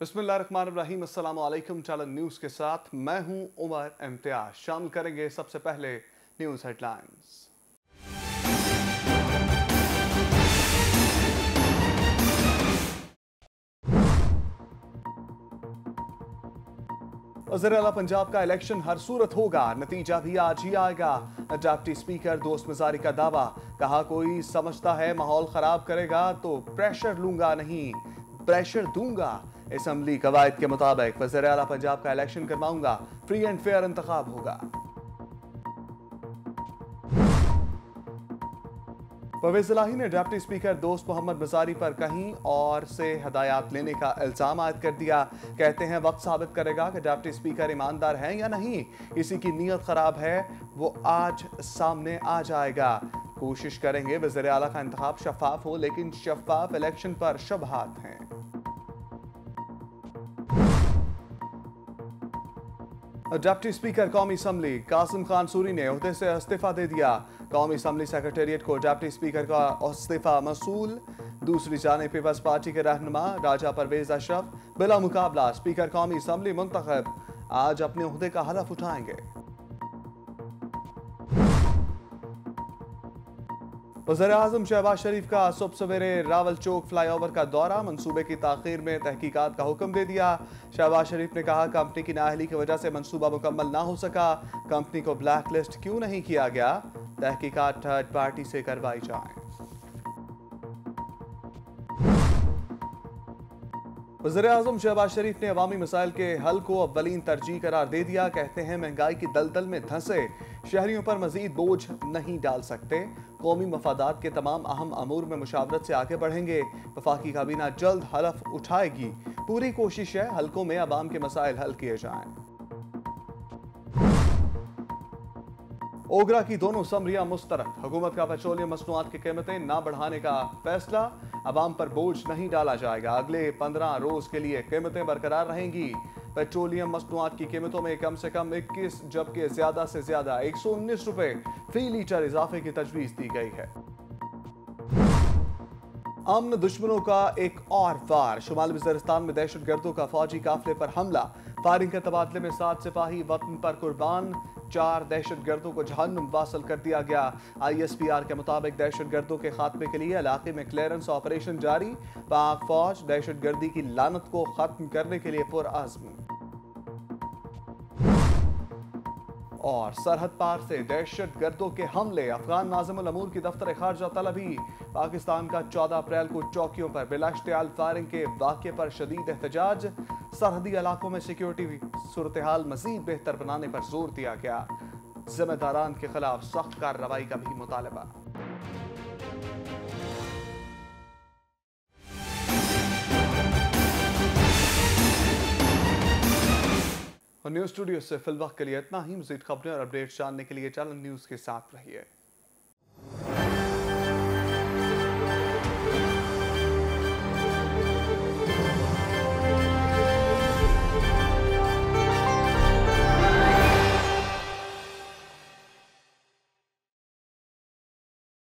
बिस्मिल्लाहिर्रहमानिर्रहीम, अस्सलामु अलैकुम। चालन न्यूज़ के साथ मैं हूं उमर इम्तियाज। शामिल करेंगे सबसे पहले न्यूज़ हेडलाइंस। वज़ीर आला पंजाब का इलेक्शन हर सूरत होगा, नतीजा भी आज ही आएगा। डिप्टी स्पीकर दोस्त मिजारी का दावा, कहा कोई समझता है माहौल खराब करेगा तो प्रेशर लूंगा नहीं, प्रेशर दूंगा। असम्बली कवायद के मुताबिक वज़ीर आला पंजाब का इलेक्शन करवाऊंगा, फ्री एंड फेयर इंतखाब होगा। परवेज़ इलाही ने डिप्टी स्पीकर दोस्त मोहम्मद मिजारी पर कहीं और से हदायत लेने का इल्जाम आयद कर दिया। कहते हैं वक्त साबित करेगा कि डिप्टी स्पीकर ईमानदार हैं या नहीं, किसी की नीयत खराब है वो आज सामने आ जाएगा। कोशिश करेंगे वज़ीर आला का इंतखाब शफाफ हो, लेकिन शफाफ इलेक्शन पर शुबहात हैं। डिप्टी स्पीकर कौमी असम्बली कासिम खान सूरी ने ओहदे से इस्तीफा दे दिया। कौमी असम्बली सेक्रेटेरिएट को डिप्टी स्पीकर का इस्तीफा मसूल। दूसरी जानिब पीपल्स पार्टी के रहनुमा राजा परवेज अशरफ बिला मुकाबला स्पीकर कौमी असम्बली मुंतखब, आज अपने ओहदे का हलफ उठाएंगे। वज़ीर आज़म शहबाज शरीफ का सुबह सवेरे रावल चौक फ्लाईओवर का दौरा, मंसूबे की ताखीर में तहकीकात का हुक्म दे दिया। शहबाज शरीफ ने कहा कंपनी की नाअहली की वजह से मंसूबा मुकम्मल ना हो सका, कंपनी को ब्लैक लिस्ट क्यों नहीं किया गया, तहकीकात थर्ड पार्टी से करवाई जाए। वज़ीर आज़म शहबाज शरीफ ने अवामी मसाइल के हल को अव्वलीन तरजीह करार दे दिया। कहते हैं महंगाई की दलदल में धंसे शहरियों पर मजीद बोझ नहीं डाल सकते, कौमी मफादात के तमाम अहम अमूर में मुशावरत से आगे बढ़ेंगे। वफाकी काबीना जल्द हलफ उठाएगी, पूरी कोशिश है हलकों में अवाम के मसाइल हल किए जाएं। ओगरा की दोनों समरियां मुस्तरद, हुकूमत का पेट्रोलियम मसनूआत की कीमतें ना बढ़ाने का फैसला, अवाम पर बोझ नहीं डाला जाएगा। अगले 15 रोज के लिए कीमतें बरकरार रहेंगी। पेट्रोलियम मसनूआत की कीमतों में कम से कम 21 जबकि ज्यादा से ज्यादा 119 रुपए फी लीटर इजाफे की तजवीज दी गई है। अमन दुश्मनों का एक और वार, शुमाली वज़ीरिस्तान में दहशतगर्दों का फौजी काफिले पर हमला, फायरिंग के तबादले में 7 सिपाही वतन पर कुर्बान, 4 दहशतगर्दों को जहन्नुम वासल कर दिया गया। ISPR के मुताबिक दहशतगर्दों के खात्मे के लिए इलाके में क्लियरेंस ऑपरेशन जारी, पाक फौज दहशतगर्दी की लानत को खत्म करने के लिए पुरअज़्म। और सरहद पार से दहशतगर्दों के हमले, अफगान नाज़िमुल अमूर की दफ्तर खारजा तलबी, पाकिस्तान का 14 अप्रैल को चौकियों पर बिलाश्तियाल फायरिंग के वाक़े पर शदीद एहतजाज, सरहदी इलाकों में सिक्योरिटी सूरत हाल मजीद बेहतर बनाने पर जोर दिया गया, जिम्मेदारान के खिलाफ सख्त कार्रवाई का भी मुतालबा। और न्यूज़ स्टूडियो से फिलवक्त के लिए इतना ही। मज़ीद खबरें और अपडेट्स जानने के लिए चैनल न्यूज़ के साथ रहिए।